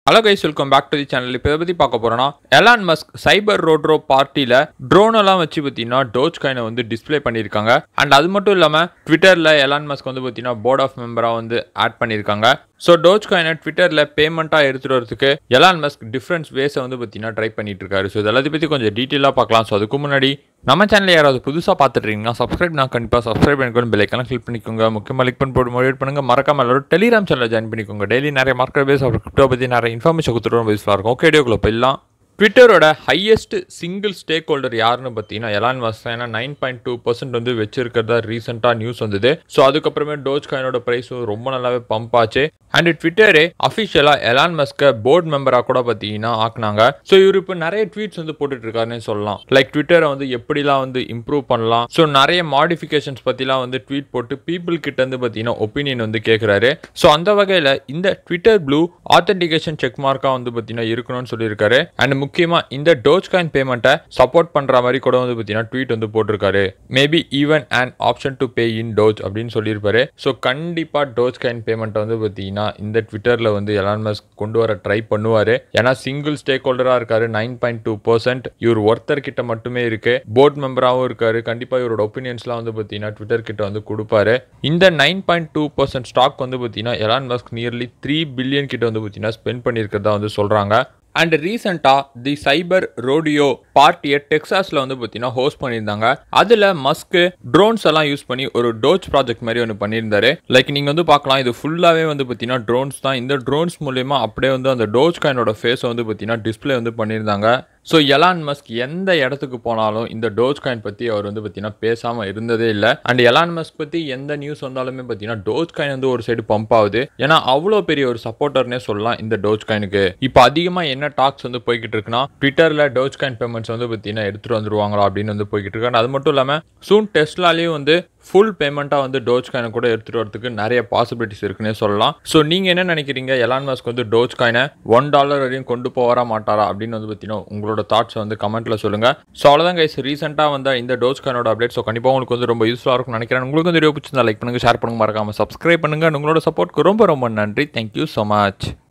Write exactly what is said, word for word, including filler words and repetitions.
Hello guys, welcome back to the channel. இப்போ பத்தி பார்க்க போறோம்னா Elon Musk சைபர் ரோட்ரோ பார்ட்டில ட்ரோன் எல்லாம் வச்சு பத்தினா Doge Coin வந்து டிஸ்ப்ளே பண்ணிருக்காங்க. அண்ட் அது மட்டும் இல்லாம ட்விட்டர்ல Elon Musk வந்து பத்தினா போர்ட் ஆஃப் மெம்பரா வந்து ஆட் பண்ணிருக்காங்க. ஸோ Doge Coin ட்விட்டர்ல பேமெண்ட்டா எடுத்துட்டு வரதுக்கு Elon Musk டிஃபரன்ஸ் வேஸை வந்து பத்தினா ட்ரை பண்ணிட்டு இருக்காரு. ஸோ இதெல்லாத்தையும் பத்தி கொஞ்சம் டீட்டெயிலாக பார்க்கலாம். ஸோ அதுக்கு முன்னாடி நம்ம சேனல் யாராவது புதுசாக பார்த்துட்டு இருக்கீங்கன்னா சப்ஸ்கிரைப் நான் கண்டிப்பாக சப்ஸ்கிரைப் பண்ணிக்கணும், பெல் ஐக்கான கிளிக் பண்ணிக்கோங்க. முக்கியமாக லிக் பண்ணி போட்டு மோட்டிவேட் பண்ணுங்க. மறக்காம எல்லாரும் டெலிகிராம் சேனலில் ஜாயின் பண்ணிக்கோங்க. டெய்லி நிறைய மார்க்கெட் பேஸ் அப்புறம் கிரிப்டோ பற்றி நிறைய இன்ஃபர்மேஷன் கொடுத்துட்டு யூஸ்ஃபுல்லாக இருக்கும். ஓகே, வீடியோக்குள்ள போயிடலாம். ட்விட்டரோட ஹையஸ்ட் சிங்கிள் ஸ்டேக் ஹோல்டர் யாருன்னு பார்த்தீங்கன்னா Elon Musk. ஏன்னா நைன் பாயிண்ட் டூ பர்சன்ட் வந்து வச்சிருக்கிறதா ரீசெண்டாக நியூஸ் வந்தது. ஸோ அதுக்கப்புறமே Doge Coinோட ப்ரைஸ் ரொம்ப நல்லாவே பம்ப் ஆச்சு. அண்ட் ட்விட்டரே அஃபிஷியலாக Elon Muskை போர்ட் மெம்பராக கூட பார்த்தீங்கன்னா ஆக்குனாங்க. ஸோ இவர் இப்போ நிறைய ட்வீட்ஸ் வந்து போட்டுட்டு இருக்காருன்னு சொல்லலாம். லைக் ட்விட்டரை வந்து எப்படிலாம் வந்து இம்ப்ரூவ் பண்ணலாம், ஸோ நிறைய மாடிஃபிகேஷன்ஸ் பற்றிலாம் வந்து ட்வீட் போட்டு பீப்புள் கிட்ட வந்து பார்த்தீங்கன்னா ஒப்பீனியன் வந்து கேட்குறாரு. ஸோ அந்த வகையில் இந்த ட்விட்டர் ப்ளூ ஆத்தென்டிகேஷன் செக் மார்க்காக வந்து பார்த்தீங்கன்னா இருக்கணும்னு சொல்லியிருக்காரு. அண்ட் முக்கியமா இந்த Doge Coin பேமெண்ட்டை சப்போர்ட் பண்ற மாதிரி கூட வந்து பார்த்தீங்கன்னா ட்வீட் வந்து போட்டிருக்காரு. Maybe even and option to pay in Doge அப்படின்னு சொல்லியிருப்பாரு. ஸோ கண்டிப்பா Doge Coin பேமெண்ட்டை வந்து பார்த்தீங்கன்னா இந்த ட்விட்டர்ல வந்து Elon Musk கொண்டு வர ட்ரை பண்ணுவாரு. ஏன்னா சிங்கிள் ஸ்டேக் ஹோல்டரா இருக்காரு. நைன் பாயிண்ட் டூ பர்சன்ட் இவர் ஒருத்தர் கிட்ட மட்டுமே இருக்கு. போர்ட் மெம்பராகவும் இருக்காரு. கண்டிப்பா இவரோட ஒப்பீனியன்ஸ்லாம் வந்து பார்த்தீங்கன்னா ட்விட்டர் கிட்ட வந்து கொடுப்பாரு. இந்த nine point two percent stock வந்து பார்த்தீங்கன்னா Elon Musk nearly three billion கிட்ட வந்து பார்த்தீங்கன்னா ஸ்பெண்ட் பண்ணியிருக்கிறதா வந்து சொல்றாங்க. அண்ட் ரீசெண்டாக தி சைபர் ரோடியோ பார்ட்டியை டெக்ஸாஸில் வந்து பார்த்தீங்கன்னா ஹோஸ்ட் பண்ணியிருந்தாங்க. அதில் மஸ்க்கு ட்ரோன்ஸ் எல்லாம் யூஸ் பண்ணி ஒரு டோஜ் ப்ராஜெக்ட் மாதிரி ஒன்று பண்ணியிருந்தாரு. லைக் நீங்கள் வந்து பார்க்கலாம், இது ஃபுல்லாகவே வந்து பார்த்தீங்கன்னா ட்ரோன்ஸ் தான். இந்த ட்ரோன்ஸ் மூலயமா அப்படியே வந்து அந்த Doge Coinோட ஃபேஸை வந்து பார்த்தீங்கன்னா டிஸ்பிளே வந்து பண்ணியிருந்தாங்க. ஸோ Elon Musk எந்த இடத்துக்கு போனாலும் இந்த Doge Coin பற்றி அவர் வந்து பார்த்தீங்கன்னா பேசாமல் இருந்ததே இல்லை. அண்ட் Elon Musk பற்றி எந்த நியூஸ் வந்தாலுமே பார்த்தீங்கன்னா Doge Coin வந்து ஒரு சைடு பம்ப் ஆகுது. ஏன்னா அவ்வளோ பெரிய ஒரு சப்போர்ட்டர்னே சொல்லலாம் இந்த Doge Coinக்கு. இப்போ அதிகமாக என்ன டாக்ஸ் வந்து போய்கிட்டு இருக்குன்னா ட்விட்டரில் Doge Coin பேமெண்ட்ஸ் வந்து பார்த்தீங்கன்னா எடுத்துகிட்டு வந்துருவாங்களா அப்படின்னு வந்து போய்கிட்டு இருக்காங்க. அது மட்டும் இல்லாமல் சூன் டெஸ்லாலேயும் வந்து ஃபுல் பேமெண்ட்டாக வந்து Doge Coin கூட எடுத்துகிட்டு வரதுக்கு நிறைய பாசிபிலிட்டிஸ் இருக்குன்னே சொல்லலாம். ஸோ நீங்கள் என்ன நினைக்கிறீங்க? Elon Musk வந்து Doge Coin ஒன் டாலர் வரையும் கொண்டு போக மாட்டாரா அப்படின்னு வந்து பார்த்தீங்கன்னா உங்களோட தாட்ஸ் வந்து கமெண்ட்ல சொல்லுங்க. ஸோ அவ்வளோதான் கைஸ், ரீசெண்டாக வந்த இந்த Doge Coinோட அப்டேட். ஸோ கண்டிப்பாக உங்களுக்கு வந்து ரொம்ப யூஸ்ஃபுல்லாக இருக்கும்னு நினைக்கிறேன். உங்களுக்கு வந்து வீடியோ பிடிச்சிருந்தா லைக் பண்ணுங்க, ஷேர் பண்ணுங்க, மறக்காம சப்ஸ்கிரைப் பண்ணுங்க. உங்களோட சப்போர்ட்க்கு ரொம்ப ரொம்ப நன்றி. Thank you so much.